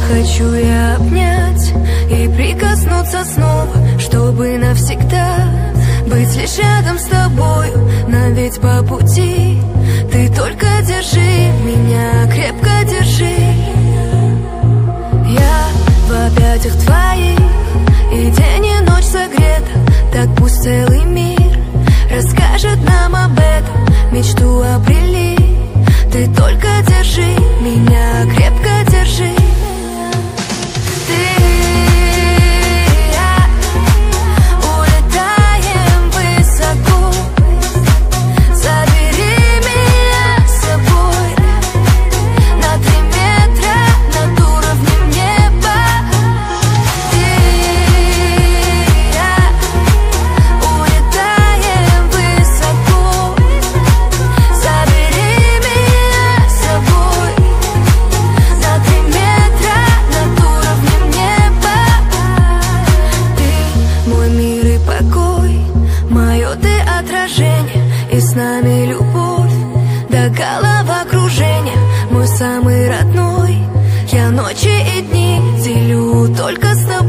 Хочу я обнять и прикоснуться снова, чтобы навсегда быть лишь рядом с тобою. Нам ведь по пути. Ты только держи меня, крепко держи. Я в объятиях твоих, и день и ночь согрета. Так пусть целый мир расскажет нам об этом. Мечту обрели. Ты только держи меня, крепко держи. С нами любовь до головокружения, мой самый родной. Я ночи и дни делю только с тобой.